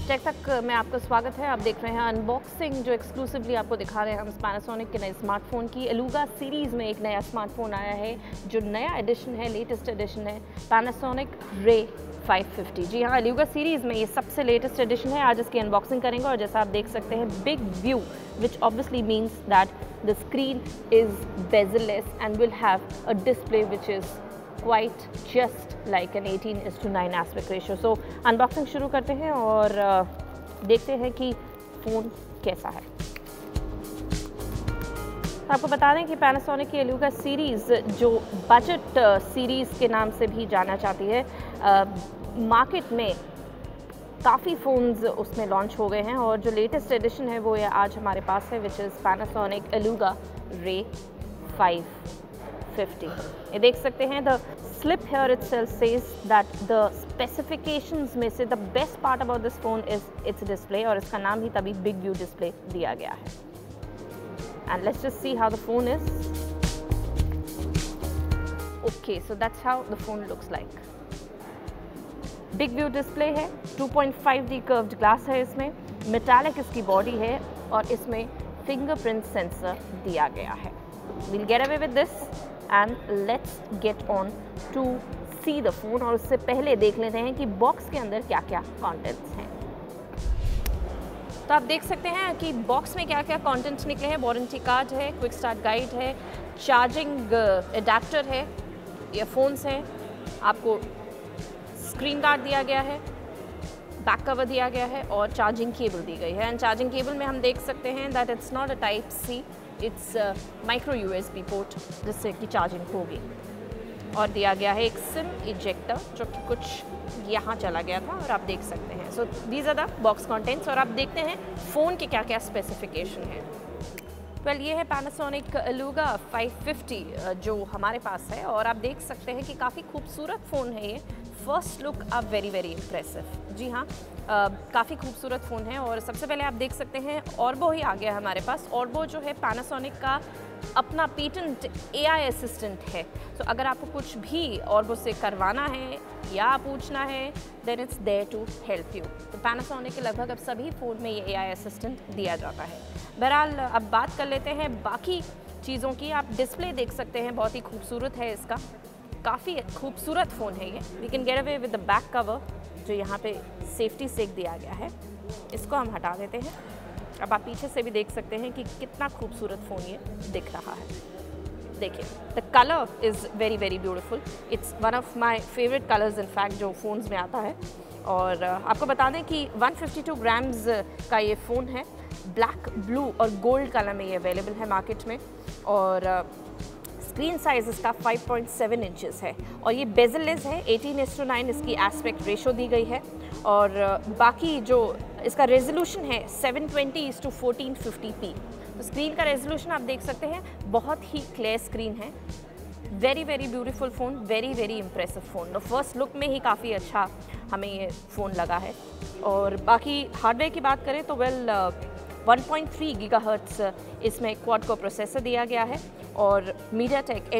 Take तक में आपका स्वागत है। आप देख रहे हैं अनबॉक्सिंग जो एक्सक्लूसिवली आपको दिखा रहे हैं हम पैनासोनिक के नए स्मार्टफोन की। एलुगा सीरीज़ में एक नया स्मार्टफोन आया है जो नया एडिशन है, लेटेस्ट एडिशन है, पैनासोनिक रे 550। जी हाँ, एलुगा सीरीज़ में ये सबसे लेटेस्ट एडिशन है। आज इसकी अनबॉक्सिंग करेंगे और जैसा आप देख सकते हैं big view, which obviously means that the screen is bezel-less and will have a display which is quite just like an 18:9 aspect ratio. So unboxing शुरू करते हैं और देखते हैं कि फ़ोन कैसा है। आपको बता दें कि पैनासोनिक की एलुगा सीरीज़ जो बजट सीरीज़ के नाम से भी जाना चाहती है, मार्केट में काफ़ी फ़ोन्स उसमें लॉन्च हो गए हैं और जो लेटेस्ट एडिशन है वो ये आज हमारे पास है, विच इज़ पैनासोनिक एलुगा रे 550। ये देख सकते हैं the slip here itself says that the specifications में से the best part about this phone is its display, और इसका नाम ही तभी बिग व्यू डिस्प्ले दिया गया है। And let's just see how the phone is. Okay, so that's how the phone looks like. Big view display है, 2.5D curved glass है इसमें, मेटालिक इसकी बॉडी है और इसमें फिंगरप्रिंट सेंसर दिया गया है। We'll get away with this and let's get on to see the phone। और उससे पहले देख लेते हैं कि बॉक्स के अंदर क्या क्या कंटेंट्स हैं। तो आप देख सकते हैं कि बॉक्स में क्या क्या कंटेंट्स निकले हैं। वारंटी कार्ड है, क्विक स्टार्ट गाइड है, चार्जिंग एडाप्टर है, ईयरफोन्स हैं, आपको स्क्रीन गार्ड दिया गया है, बैक कवर दिया गया है और चार्जिंग केबल दी गई है। एंड चार्जिंग केबल में हम देख सकते हैं that it's not a type C, it's micro USB port जिससे कि चार्जिंग होगी। और दिया गया है एक सिम इजेक्टर जो कि कुछ यहाँ चला गया था और आप देख सकते हैं। So these are the box contents और आप देखते हैं फ़ोन के क्या क्या स्पेसिफिकेशन है। वेल, ये है पैनासोनिक एलुगा 550 जो हमारे पास है और आप देख सकते हैं कि काफ़ी खूबसूरत फ़ोन है ये। फर्स्ट लुक आप वेरी वेरी इम्प्रेसिव। जी हाँ, काफ़ी खूबसूरत फ़ोन है और सबसे पहले आप देख सकते हैं ऑर्बो ही आ गया है हमारे पास। ऑर्बो जो है पैनासोनिक का अपना पेटेंट AI असिस्टेंट है। तो अगर आपको कुछ भी ऑर्बो से करवाना है या पूछना है then it's there to help you. तो पैनासोनिक के लगभग अब सभी फ़ोन में ये AI असिस्टेंट दिया जाता है। बहरहाल अब बात कर लेते हैं बाकी चीज़ों की। आप डिस्प्ले देख सकते हैं, बहुत ही खूबसूरत है इसका, काफ़ी खूबसूरत फ़ोन है ये। We can get away with the back cover जो यहाँ पे सेफ्टी सेक दिया गया है, इसको हम हटा देते हैं। अब आप पीछे से भी देख सकते हैं कि कितना खूबसूरत फ़ोन ये दिख रहा है। देखिए, the colour is very very beautiful. It's one of my favourite colours in fact जो फ़ोन्स में आता है। और आपको बता दें कि 152 ग्राम्स का ये फ़ोन है। ब्लैक, ब्लू और गोल्ड कलर में ये अवेलेबल है मार्केट में। और स्क्रीन साइज इसका 5.7 इंचेस है और ये बेजल-लेस है। 18:9 इसकी एस्पेक्ट रेशो दी गई है और बाकी जो इसका रेजोल्यूशन है 720:1450p। तो स्क्रीन का रेजोल्यूशन आप देख सकते हैं, बहुत ही क्लियर स्क्रीन है। Very very beautiful phone, very very impressive phone. तो फर्स्ट लुक में ही काफ़ी अच्छा हमें ये फ़ोन लगा है। और बाकी हार्डवेयर की बात करें तो 1.3 गीगाहर्ट्ज़ इसमें क्वाड कोर प्रोसेसर दिया गया है और MediaTek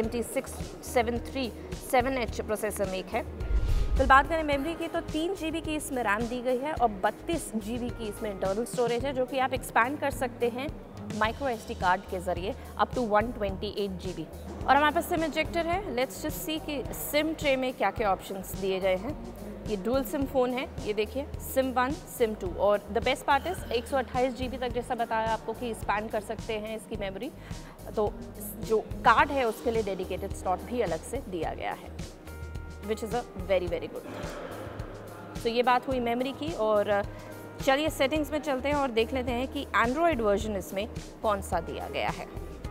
MT6737H प्रोसेसर में एक है। फिर बात करें मेमोरी की तो 3 GB की इसमें रैम दी गई है और 32 GB की इसमें इंटरनल स्टोरेज है जो कि आप एक्सपैंड कर सकते हैं microSD कार्ड के ज़रिए अप टू 128 GB। और हमारे पास सिम इजेक्टर है। लेट्स जस्ट सी कि सिम ट्रे में क्या क्या ऑप्शंस दिए गए हैं। ये डुअल सिम फ़ोन है, ये देखिए, सिम 1 सिम 2 और the best part is 128 GB तक जैसा बताया आपको कि एक्सपैंड कर सकते हैं इसकी मेमोरी। तो जो कार्ड है उसके लिए डेडिकेटेड स्लॉट भी अलग से दिया गया है, which is a very very good. तो ये बात हुई मेमोरी की और चलिए सेटिंग्स में चलते हैं और देख लेते हैं कि एंड्रॉयड वर्जन इसमें कौन सा दिया गया है।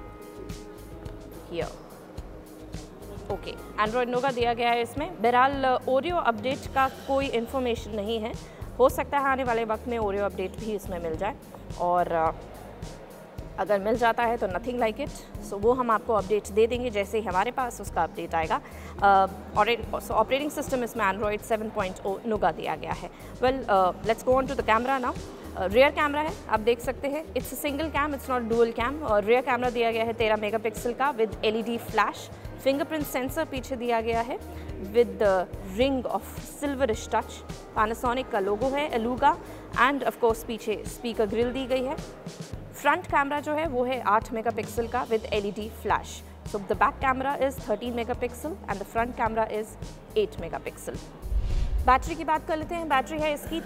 हियर ओके, एंड्रॉयड नोगा दिया गया है इसमें। बहरहाल ओरियो अपडेट का कोई इन्फॉर्मेशन नहीं है, हो सकता है आने वाले वक्त में ओरियो अपडेट भी इसमें मिल जाए और अगर मिल जाता है तो नथिंग लाइक इट। सो वो हम आपको अपडेट दे देंगे जैसे ही हमारे पास उसका अपडेट आएगा। ऑपरेटिंग सिस्टम इसमें एंड्रॉयड 7.0 नोगा दिया गया है। Well, let's go on to the camera now. Rear camera है, आप देख सकते हैं, it's single cam, it's not dual cam. और रियर कैमरा दिया गया है 13 मेगापिक्सल का with LED flash fingerprint sensor पीछे दिया गया है with ring of silverish touch. Panasonic का लोगो है एलुगा एंड ऑफ कोर्स पीछे स्पीकर ग्रिल दी गई है। फ्रंट कैमरा जो है वो है 8 मेगापिक्सल का with LED flash. So the back camera is 13 megapixel and the front camera is 8 megapixel. Battery की बात कर लेते हैं। बैटरी है इसकी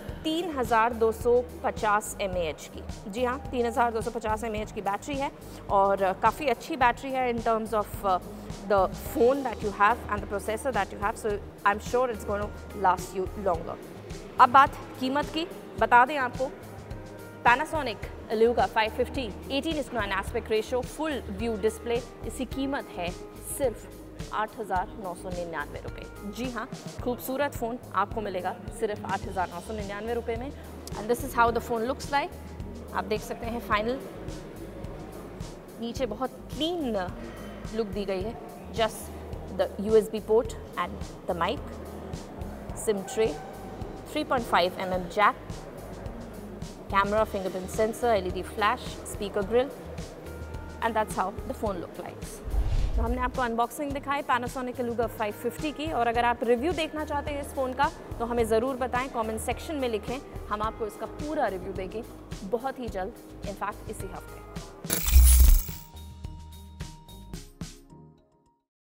3250 mAh की। जी हाँ, 3250 mAh की बैटरी है और काफ़ी अच्छी बैटरी है in terms of the phone that you have and the processor that you have, so I am sure it's going to last you longer. अब बात कीमत की बता दें आपको, Panasonic Eluga 550 18:9 aspect ratio full view display, इसकी कीमत है सिर्फ 8,999 रुपये। जी हाँ, खूबसूरत फ़ोन आपको मिलेगा सिर्फ 8,999 रुपये में। And this is how the phone looks like. आप देख सकते हैं फाइनल नीचे बहुत क्लीन लुक दी गई है। Just the USB port and the mic, sim tray, 3.5 mm jack, camera, fingerprint sensor, LED flash, speaker grille and that's how the phone look likes. तो हमने आपको अनबॉक्सिंग दिखाई Panasonic Eluga 550 की, और अगर आप रिव्यू देखना चाहते हैं इस फ़ोन का तो हमें ज़रूर बताएं, कमेंट सेक्शन में लिखें। हम आपको इसका पूरा रिव्यू देंगे बहुत ही जल्द, इनफैक्ट इसी हफ्ते।